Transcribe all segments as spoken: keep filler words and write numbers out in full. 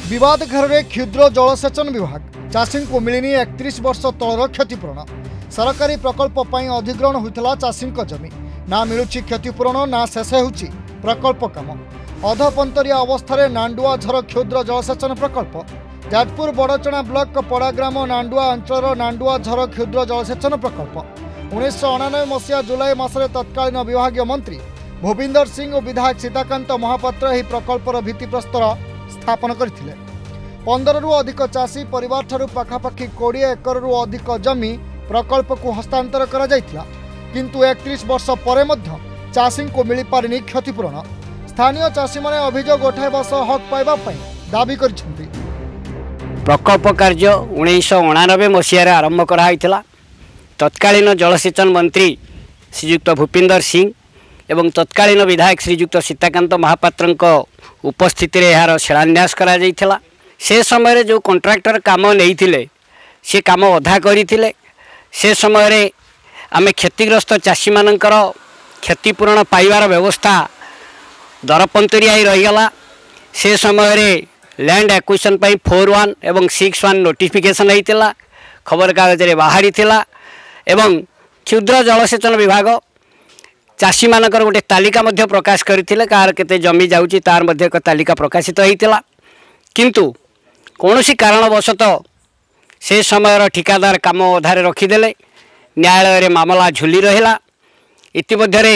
विवाद घर में क्षुद्र जलसेचन विभाग चाषी को मिलनी एकतीस वर्ष तलर क्षतिपूरण। सरकारी प्रकल्प पर अधिग्रहण होता चाषी जमी ना मिलूँ क्षतिपूरण ना शेष हो प्रकल्प कम। अधपंतरिया अवस्था नांडुआ झर क्षुद्र जलसेचन प्रकल्प। जाजपुर बड़चणा ब्लॉक पड़ाग्राम नांडुआ अंचल नांडुआ झर क्षुद्र जलसेचन प्रकल्प उन्नीस अणानबे मसीहा जुलाई मसरे तत्कालीन विभाग मंत्री भूपिंदर सिंह और विधायक सीताकांत महापात्र यह प्रकल्पर भित्तिप्रस्तर स्थापन करथिले। पंदर रु अधिक चाषी परिवार ठारू पाखापाखि कोड़े एकर रु अधिक जमी प्रकल्प को हस्तांतर करा जायथिला, किंतु एकतीस वर्ष पर मध्य चाषी को मिल पारिनी क्षतिपूरण। स्थानीय चाषी माने अभियोग उठाइबा सह हक पाइबा पई दाबी करिसेंती। प्रकल्प कार्य उन्नीस अणानबे मसीह आरंभ कराइथिला। तत्कालीन जलसेचन मंत्री श्रीयुक्त भूपिंदर सिंह एवं तत्कालीन विधायक श्रीयुक्त सीताकांत महापात्र उपस्थिति रे यार शिलान्यास करा जाइथिला। से समय जो कॉन्ट्रैक्टर काम नहीं से काम अधा करथिले। से समय रे आमे क्षतिग्रस्त चाषी मानकर क्षतिपूरण पाइबार व्यवस्था दरपंतरिया ही रहीगला। से समय रे लैंड एक्विजिशन पई फोर वन एवं सिक्स वन नोटिफिकेशन होता खबर कागज रे बाहरी थिला एवं क्षुद्र जलसेचन विभाग चाषी मानकर गोटे तालिका मध्य प्रकाश करथिले। कार केते जमी जाउची तार मध्य एक तालिका प्रकाशित होइतिला, किंतु कौनसी कारणवशतः से समय ठिकादार काम अधारे रखीदेले। न्यायालय रे मामला झुली रहिला। इतिमध्य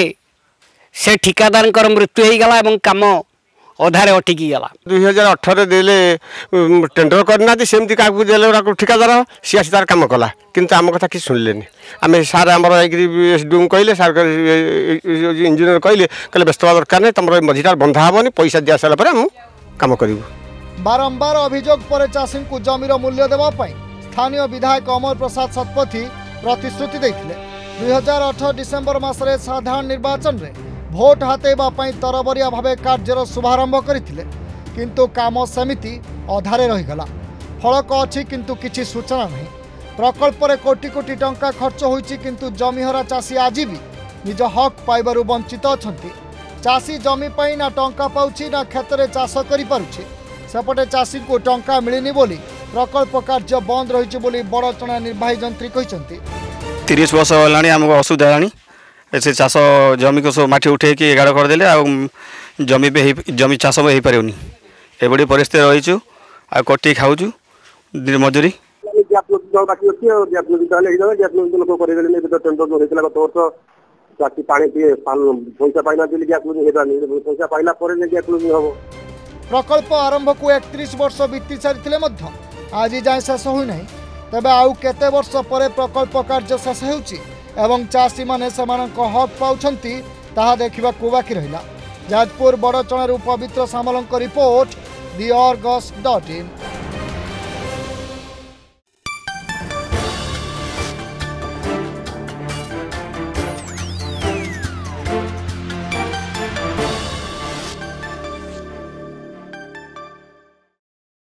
से ठिकादार मृत्यु हो गला एवं काम अधारे अटकी गला। दुई हजार अठर देले टेंडर करना सेमती क्या देले ठिकादार सी आसी तार काम कला, किंतु आम कथा कि शुणिले आम सार आम एस डी कहले सार इंजीनियर कहले कहले व्यस्त हवा दरकार नहीं, तुम मझीटार बंधा हेनी पैसा दि सारापर आम कम करूँ। बारंबार अभियोग पर चाषी को जमीर मूल्य देवाई स्थानीय विधायक अमर प्रसाद शतपथी प्रतिश्रुति देते। दुई हजार अठर डिसेम्बर मसरे साधारण निर्वाचन में भोट हातेबाई तरबरिया भावे कार्यर शुभारंभ करथिले, किंतु काम सेमिति अधारे रहीगला। फलक अच्छी किंतु किछि सूचना नहीं। प्रकल्प रे कोटी कोटी टंका खर्च होइछि, किंतु जमीहरा चाषी आज भी निज हक पाइबारु वंचित अछंती। चाषी जमी पाई ना टंका पाउछि ना खेतरे चाष करि पारुछि। सेपटे चाषी को टंका मिलिनी बोली प्रकल्प कार्य बंद रही बोली बड़चणा निर्वाही जंत्री कहते। तीस वर्ष होलानी आमको असुविधा है। से चाष जमी को सब माटी उठे कि एगाड़ करदे आ जमी भी जमी चाष भी हो पारे एभली परिस्थिति रहीचु आ कटी खाऊँ मजूरी। प्रकल्प आरंभ को एकतीस वर्ष बीती सारी आज जाए शेष होना। तेबे आउ केते वर्ष पर प्रकल्प कार्य शेष होउची एवं चाषी माने समानक हक पाउछंती ताहा देखिबा को बाकी रहिला। जाजपुर बड़चणारू पवित्र सामलंक report, the Argus dot in.